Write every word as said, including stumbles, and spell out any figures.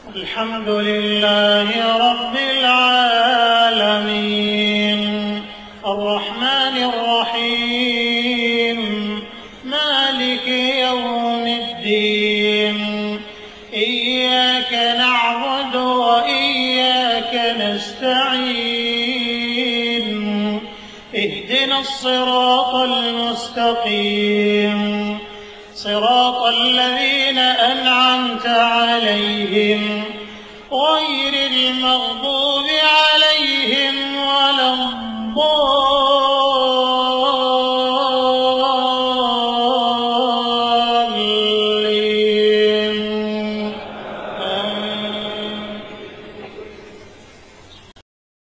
الحمد لله رب العالمين الرحمن الرحيم مالك يوم الدين إياك نعبد وإياك نستعين اهدنا الصراط المستقيم صراط الذين أنعمت عليهم غير المغضوب